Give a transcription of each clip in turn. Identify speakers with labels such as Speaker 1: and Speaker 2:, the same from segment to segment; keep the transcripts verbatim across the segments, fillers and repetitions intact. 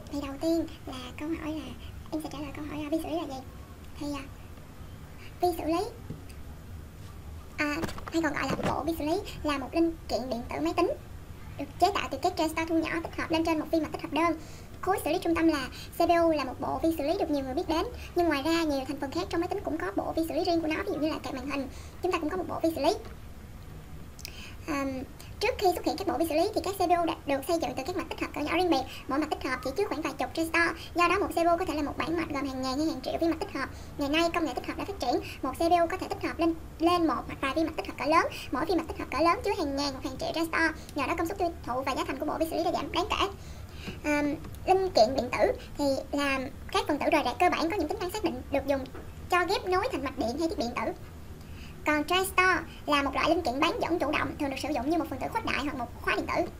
Speaker 1: Thì đầu tiên là câu hỏi là em sẽ trả lời câu hỏi là vi xử lý là gì. Thì uh, vi xử lý à, hay còn gọi là bộ vi xử lý là một linh kiện điện tử máy tính được chế tạo từ các transistor thu nhỏ tích hợp lên trên một vi mạch tích hợp đơn. Khối xử lý trung tâm là xê pê u là một bộ vi xử lý được nhiều người biết đến, nhưng ngoài ra nhiều thành phần khác trong máy tính cũng có bộ vi xử lý riêng của nó, ví dụ như là card màn hình chúng ta cũng có một bộ vi xử lý. À, trước khi xuất hiện các bộ vi xử lý thì các xê pê u đã được xây dựng từ các mạch tích hợp cỡ nhỏ riêng biệt, mỗi mạch tích hợp chỉ chứa khoảng vài chục transistor. Do đó một xê pê u có thể là một bảng mạch gồm hàng ngàn hay hàng triệu vi mạch tích hợp. Ngày nay công nghệ tích hợp đã phát triển, một xê pê u có thể tích hợp lên lên một hoặc vài vi mạch tích hợp cỡ lớn, mỗi vi mạch tích hợp cỡ lớn chứa hàng ngàn hoặc hàng triệu transistor. Nhờ đó công suất tiêu thụ và giá thành của bộ vi xử lý đã giảm đáng kể. À, linh kiện điện tử thì là các phần tử rời rạc cơ bản có những tính năng xác định được dùng cho ghép nối thành mạch điện hay thiết bị điện tử. Còn transistor là một loại linh kiện bán dẫn chủ động, thường được sử dụng như một phần tử khuếch đại hoặc một khóa điện tử.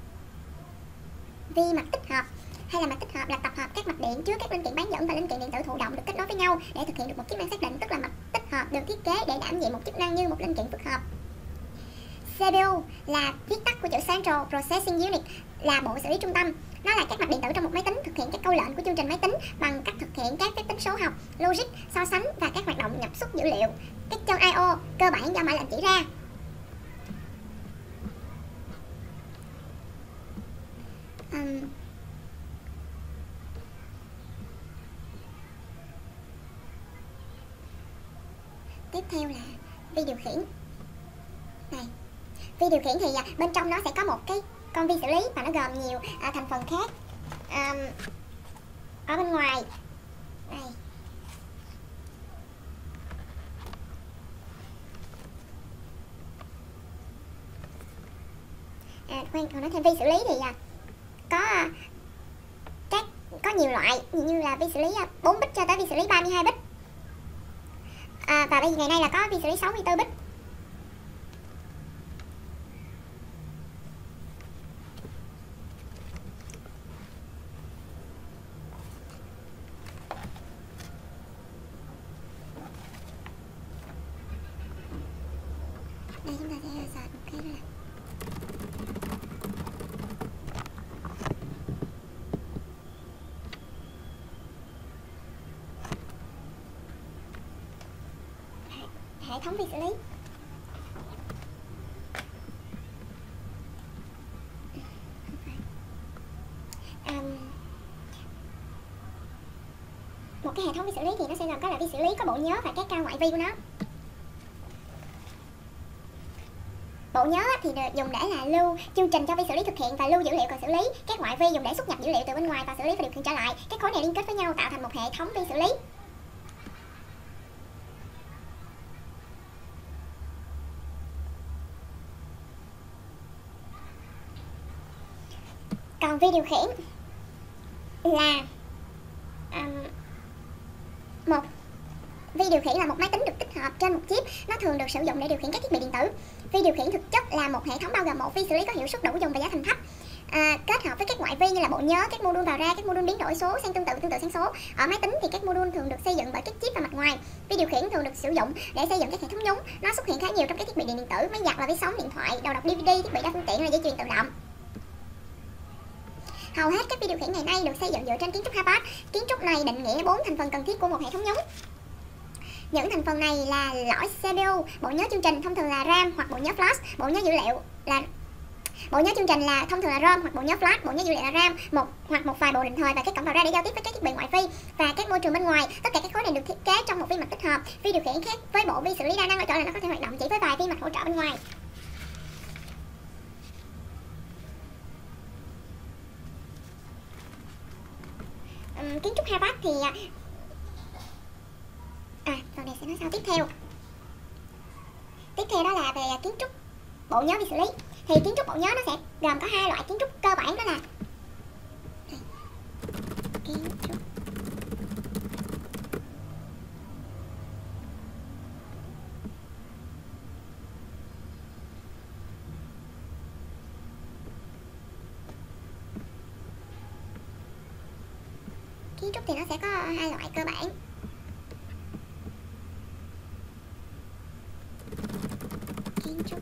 Speaker 1: Vi mạch tích hợp hay là mạch tích hợp là tập hợp các mạch điện chứa các linh kiện bán dẫn và linh kiện điện tử thụ động được kết nối với nhau để thực hiện được một chức năng xác định, tức là mạch tích hợp được thiết kế để đảm nhiệm một chức năng như một linh kiện phức hợp. xê pê u là viết tắt của chữ Central Processing Unit, là bộ xử lý trung tâm. Nó là các mạch điện tử trong một máy tính thực hiện các câu lệnh của chương trình máy tính bằng cách thực hiện các phép tính số học, logic, so sánh và các hoạt động nhập xuất dữ liệu. Các chân i ô cơ bản do mã lệnh chỉ ra. Um, tiếp theo là vi điều khiển. Này, vi điều khiển thì bên trong nó sẽ có một cái con vi xử lý và nó gồm nhiều à, thành phần khác. Um, ở bên ngoài đây à, khoan còn nói thêm vi xử lý thì à, có à, các có nhiều loại như là vi xử lý à, bốn bit cho tới vi xử lý ba mươi hai bit, à, và bây giờ ngày nay là có vi xử lý sáu mươi tư bit. Đây chúng ta sẽ search một cái là hệ thống vi xử lý. Um, một cái hệ thống vi xử lý thì nó sẽ gồm có là vi xử lý có bộ nhớ và các cao ngoại vi của nó. Bộ nhớ thì được dùng để là lưu chương trình cho vi xử lý thực hiện và lưu dữ liệu cần xử lý. Các ngoại vi dùng để xuất nhập dữ liệu từ bên ngoài và xử lý và điều khiển trở lại. Các khối này liên kết với nhau tạo thành một hệ thống vi xử lý. Còn vi điều khiển là um, một vi điều khiển là một máy tính được tích hợp trên một chip. Nó thường được sử dụng để điều khiển các thiết bị điện tử. Vi điều khiển thực chất là một hệ thống bao gồm một vi xử lý có hiệu suất đủ dùng và giá thành thấp, à, kết hợp với các ngoại vi như là bộ nhớ, các mô đun vào ra, các mô đun biến đổi số sang tương tự tương tự sang số. Ở máy tính thì các mô đun thường được xây dựng bởi các chip và mặt ngoài. Vi điều khiển thường được sử dụng để xây dựng các hệ thống nhúng. Nó xuất hiện khá nhiều trong các thiết bị điện điện tử, máy giặt, loa vi sóng, điện thoại, đầu đọc đê vê đê, thiết bị đa phương tiện hay dây chuyền tự động. Hầu hết các vi điều khiển ngày nay được xây dựng dựa trên kiến trúc Harvard. Kiến trúc này định nghĩa bốn thành phần cần thiết của một hệ thống nhúng. Những thành phần này là lõi xê pê u, bộ nhớ chương trình thông thường là RAM hoặc bộ nhớ flash, bộ nhớ dữ liệu là bộ nhớ chương trình là thông thường là ROM hoặc bộ nhớ flash, bộ nhớ dữ liệu là RAM, một hoặc một vài bộ định thời và các cổng vào ra để giao tiếp với các thiết bị ngoại vi và các môi trường bên ngoài. Tất cả các khối này được thiết kế trong một vi mạch tích hợp. Vi điều khiển khác với bộ vi xử lý đa năng ở chỗ là nó có thể hoạt động chỉ với vài vi mạch hỗ trợ bên ngoài. Um, kiến trúc Harvard thì à phần này sẽ nói sau. Tiếp theo tiếp theo đó là về kiến trúc bộ nhớ vi xử lý. Thì kiến trúc bộ nhớ nó sẽ gồm có hai loại kiến trúc cơ bản, đó là kiến trúc kiến trúc thì nó sẽ có hai loại cơ bản. Kiến trúc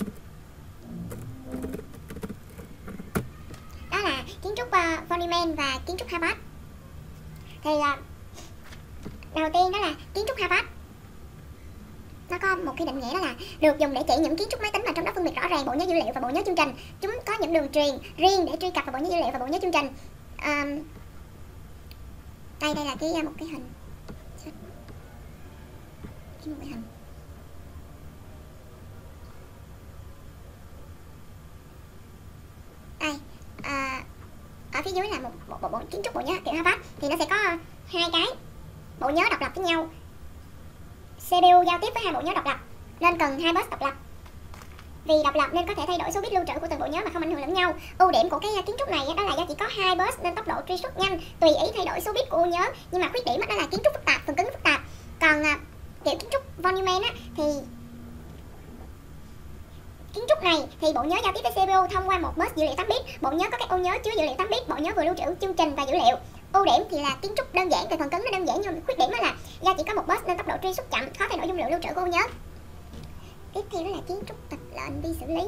Speaker 1: đó là kiến trúc uh, Feynman và kiến trúc Harvard. Thì uh, đầu tiên đó là kiến trúc Harvard. Nó có một cái định nghĩa đó là được dùng để chỉ những kiến trúc máy tính mà trong đó phân biệt rõ ràng bộ nhớ dữ liệu và bộ nhớ chương trình. Chúng có những đường truyền riêng để truy cập vào bộ nhớ dữ liệu và bộ nhớ chương trình. Um, đây đây là cái một cái hình, cái một cái hình. Đây, à, ở phía dưới là một bộ, bộ, bộ kiến trúc bộ nhớ kiểu Harvard thì nó sẽ có hai cái bộ nhớ độc lập với nhau. xê pê u giao tiếp với hai bộ nhớ độc lập nên cần hai bus độc lập. Vì độc lập nên có thể thay đổi số bit lưu trữ của từng bộ nhớ mà không ảnh hưởng lẫn nhau. Ưu điểm của cái kiến trúc này đó là do chỉ có hai bus nên tốc độ truy xuất nhanh, tùy ý thay đổi số bit của bộ nhớ. Nhưng mà khuyết điểm đó là kiến trúc phức tạp, phần cứng phức tạp. Còn à, kiểu kiến trúc von Neumann á thì kiến trúc này thì bộ nhớ giao tiếp với xê pê u thông qua một bus dữ liệu tám bit. Bộ nhớ có các ô nhớ chứa dữ liệu tám bit, bộ nhớ vừa lưu trữ chương trình và dữ liệu. Ưu điểm thì là kiến trúc đơn giản về phần cứng nó đơn giản, nhưng khuyết điểm đó là do chỉ có một bus nên tốc độ truy xuất chậm, khó thay đổi dung lượng lưu trữ của ô nhớ. Tiếp theo đó là kiến trúc tập lệnh vi xử lý.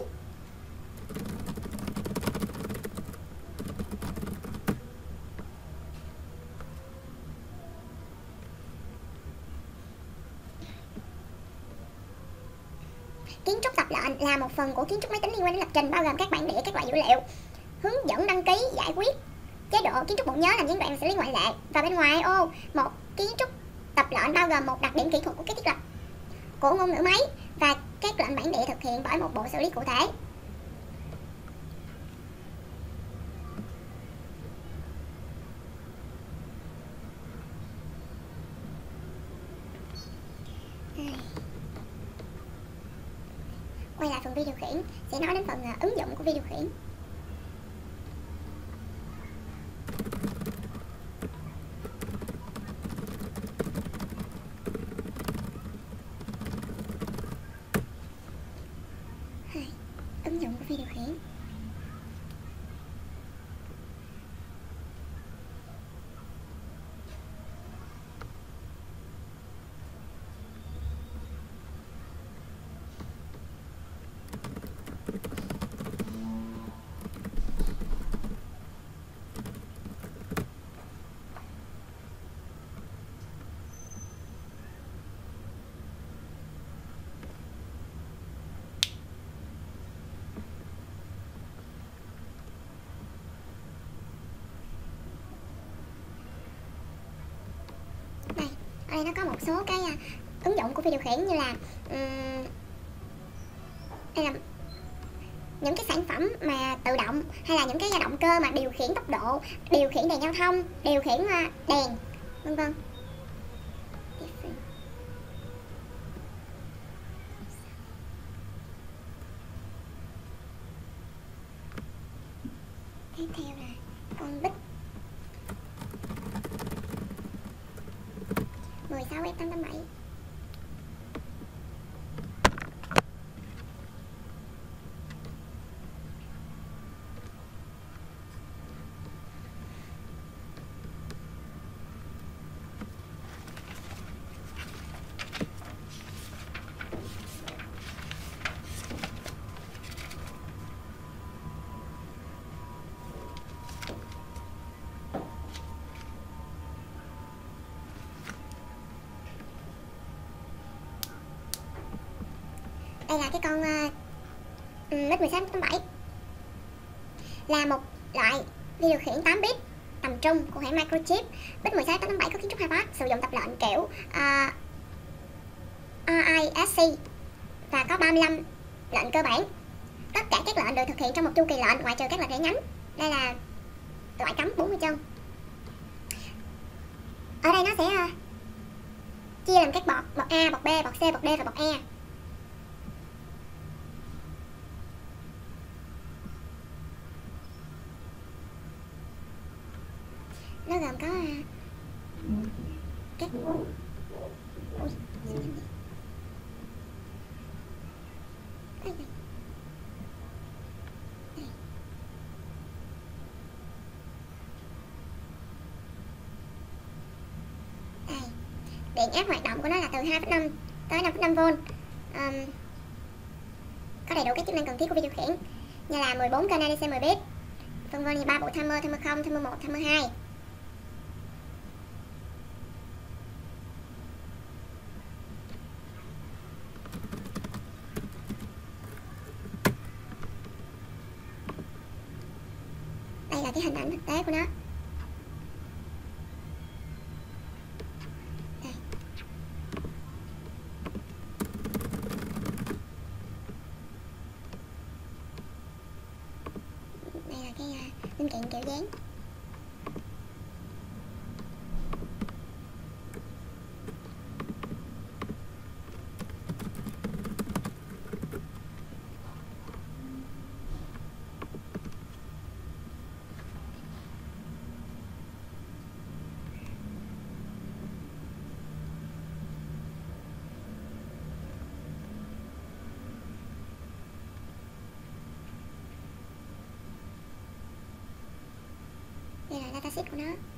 Speaker 1: Kiến trúc tập lệnh là một phần của kiến trúc máy tính liên quan đến lập trình, bao gồm các bản địa, các loại dữ liệu, hướng dẫn đăng ký, giải quyết chế độ. Kiến trúc bộ nhớ làm gián đoạn và xử lý ngoại lệ. Và bên ngoài ô, một kiến trúc tập lệnh bao gồm một đặc điểm kỹ thuật của cái thiết lập của ngôn ngữ máy và các lệnh bản địa thực hiện bởi một bộ xử lý cụ thể. Quay lại phần vi điều khiển, sẽ nói đến phần uh, ứng dụng của vi điều khiển. Hai, ứng dụng của vi điều khiển. Ở đây nó có một số cái uh, ứng dụng của vi điều khiển như là um, đây là những cái sản phẩm mà tự động, hay là những cái động cơ mà điều khiển tốc độ, điều khiển đèn giao thông, điều khiển uh, đèn, vân vân. Tiếp theo là con bit mười sáu F tám tám bảy. Đây là cái con uh, bit mười sáu F tám bảy, là một loại vi điều khiển tám bit tầm trung của hãng Microchip. Bit mười sáu F tám bảy có kiến trúc Harvard, sử dụng tập lệnh kiểu uh, R I S C và có ba mươi lăm lệnh cơ bản. Tất cả các lệnh được thực hiện trong một chu kỳ lệnh ngoại trừ các lệnh rẽ nhánh. Đây là loại cắm bốn mươi chân. Ở đây nó sẽ uh, chia làm các bọt, bọt A, bọt B, bọt C, bọt D và bọt E. Nó gồm có uh, các ui, đây. Điện áp hoạt động của nó là từ hai phẩy năm tới năm phẩy năm vôn. um, Có đầy đủ các chức năng cần thiết của vi điều khiển như là mười bốn kênh a đê xê mười bit, vân vân, như ba bộ timer, timer không, timer một, timer hai. cái hình ảnh thực tế của nó. Đây. Đây là cái uh, linh kiện kiểu dáng. Đây là datasheet của nó.